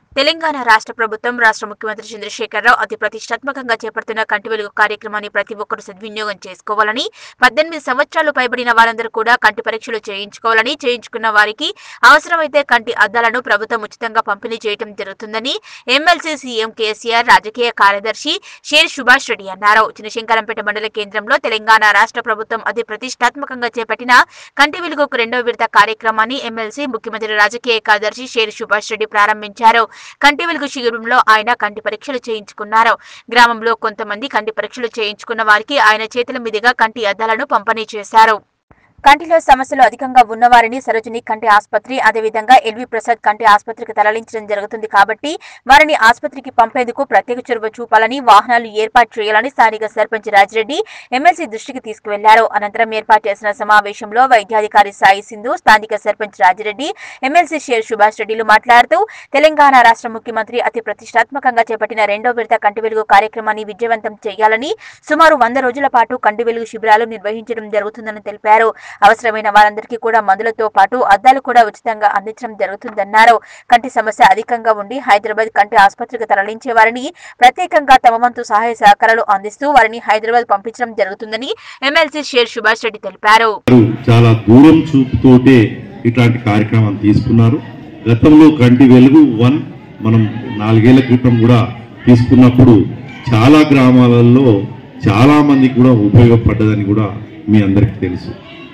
తెలంగాణ రాష్ట్ర ప్రభుత్వం రాష్ట్ర ముఖ్యమంత్రి చంద్రశేఖరరావు అతి ప్రతిష్టాత్మకంగా చేపడుతున్న కంటి వెలుగు కార్యక్రమాన్ని ప్రతి ఒక్కరూ సద్వినియోగం చేసుకోవాలని 18 సంవత్సరాలు పైబడిన వారందరూ కూడా కంటి పరీక్షలు చేయించుకోవాలని చేయించుకున్న వారికి అవసరమైతే కంటి అద్దాలను ప్రభుత్వం ఉచితంగా పంపిణీ చేయడం జరుగుతుందని ఎమ్మెల్సీ సీఎం కేసీఆర్ రాజకీయ కార్యదర్శి షేర్ సుభాష్ రెడ్డి అన్నారు. చినశంకరంపేట మండల కేంద్రంలో తెలంగాణ రాష్ట్ర ప్రభుత్వం అతి ప్రతిష్టాత్మకంగా చేపట్టిన కంటి వెలుగుకు 2వ విడత కార్యక్రమాన్ని ఎమ్మెల్సీ ముఖ్యమంత్రి రాజకీయ కార్యదర్శి షేర్ సుభాష్ రెడ్డి ప్రారంభించారు. కంటి వెలుగు శిబిరంలో ఆయన కంటి పరీక్షలు చేయించుకున్నారు. గ్రామంలో కొంతమంది కంటి పరీక్షలు చేయించుకున్న వారికి ఆయన చేతుల మీదుగా కంటి అద్దాలను పంపిణీ చేశారు. కంటిలో సమస్యలు అధికంగా ఉన్నవారిని సరోజిని కంటి ఆసుపత్రి అదేవిధంగా ఎల్వి ప్రసాద్ కంటి ఆసుపత్రికి తరలించడం జరుగుతుంది కాబట్టి వారిని ఆసుపత్రికి పంపేందుకు ప్రత్యేక చొరవ చూపాలని వాహనాలు ఏర్పాటు చేయాలని స్థానిక సర్పంచ్ రాజిరెడ్డి ఎమ్మెల్సీ దృష్టికి తీసుకువెళ్లారు. అనంతరం ఏర్పాటు చేసిన సమావేశంలో వైద్యాధికారి సాయి సింధు, స్థానిక సర్పంచ్ రాజిరెడ్డి, ఎమ్మెల్సీ షేర్ సుభాష్ రెడ్డిలు మాట్లాడుతూ తెలంగాణ రాష్ట్ర ముఖ్యమంత్రి అతి ప్రతిష్టాత్మకంగా చేపట్టిన 2వ విడత కంటి వెలుగు కార్యక్రమాన్ని విజయవంతం చేయాలని సుమారు 100 రోజుల పాటు కంటి వెలుగు శిబిరాలు నిర్వహించడం జరుగుతుందని తెలిపారు. అవసరమైన వారందరికీ కూడా మందులతో పాటు అద్దాలు కూడా ఉచితంగా అందించడం జరుగుతుందన్నారు. కంటి సమస్య అధికంగా ఉండి హైదరాబాద్ కంటి ఆసుపత్రికి తరలించే వారిని ప్రత్యేకంగా తమ వంతు సహాయ సహకారాలు అందిస్తూ వారిని హైదరాబాద్ పంపించడం జరుగుతుందని ఎమ్మెల్సీ షేర్ సుభాష్ రెడ్డి తెలిపారు. చాలా దూరం చూపుతోటే ఇట్లాంటి కార్యక్రమం తీసుకున్నారు. గతంలో కంటి వెలుగు 1 మనం 4 ఏళ్ల క్రితం కూడా తీసుకున్నప్పుడు చాలా గ్రామాలలో చాలా మందికి కూడా ఉపయోగపడ్డదని కూడా మీ అందరికీ తెలుసు.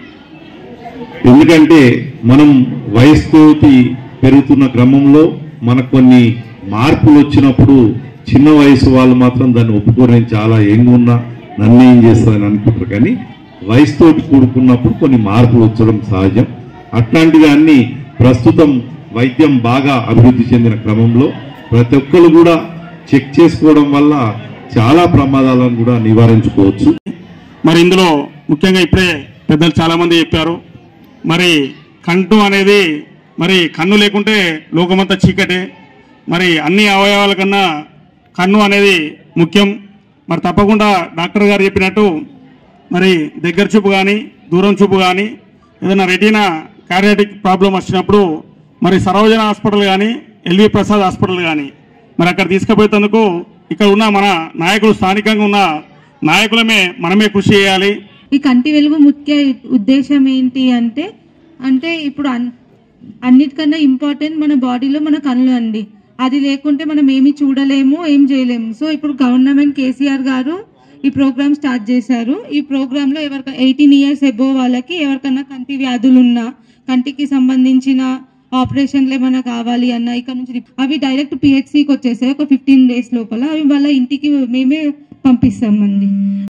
ఎందుకంటే మనం వయసుతోటి పెరుగుతున్న క్రమంలో మనకు కొన్ని మార్పులు వచ్చినప్పుడు చిన్న వయసు వాళ్ళు మాత్రం దాన్ని ఒప్పుకోని చాలా యంగ్ ఉన్నా నన్ను ఏం చేస్తుందని అనుకుంటారు. కానీ వయసుతోటి కూడుకున్నప్పుడు కొన్ని మార్పులు వచ్చడం సహజం. అట్లాంటి దాన్ని ప్రస్తుతం వైద్యం బాగా అభివృద్ధి చెందిన క్రమంలో ప్రతి ఒక్కరు కూడా చెక్ చేసుకోవడం వల్ల చాలా ప్రమాదాలను కూడా నివారించుకోవచ్చు. మరి ఇందులో ముఖ్యంగా ఇప్పుడే పెద్దలు చాలామంది చెప్పారు. మరి కంటు అనేది మరి కన్ను లేకుంటే లోకమంతా చీకటే. మరి అన్ని అవయవాల కన్నా కన్ను అనేది ముఖ్యం. మరి తప్పకుండా డాక్టర్ గారు చెప్పినట్టు మరి దగ్గర చూపు కానీ దూరం చూపు కానీ ఏదైనా రెటీనా కార్డియాటిక్ ప్రాబ్లం వచ్చినప్పుడు మరి సరోజన హాస్పిటల్ కానీ ఎల్వి ప్రసాద్ హాస్పిటల్ కానీ మరి అక్కడ తీసుకుపోయేందుకు ఇక్కడ ఉన్న మన నాయకులు స్థానికంగా ఉన్న నాయకులమే మనమే కృషి చేయాలి. ఈ కంటి వెలుగు ముఖ్య ఉద్దేశం ఏంటి అంటే ఇప్పుడు అన్నిటికన్నా ఇంపార్టెంట్ మన బాడీలో మన కళ్ళు అండి. అది లేకుంటే మనం ఏమి చూడలేము, ఏం చేయలేము. సో ఇప్పుడు గవర్నమెంట్ కేసీఆర్ గారు ఈ ప్రోగ్రామ్ స్టార్ట్ చేశారు. ఈ ప్రోగ్రామ్ లో 18 years అబోవ్ వాళ్ళకి ఎవరికన్నా కంటి వ్యాధులు ఉన్నా, కంటికి సంబంధించిన ఆపరేషన్లు ఏమైనా కావాలి అన్న ఇక్కడ నుంచి అవి డైరెక్ట్ PHCకి వచ్చేసాయి. ఒక 15 days లోపల అవి వాళ్ళ ఇంటికి మేమే పంపిస్తామండి.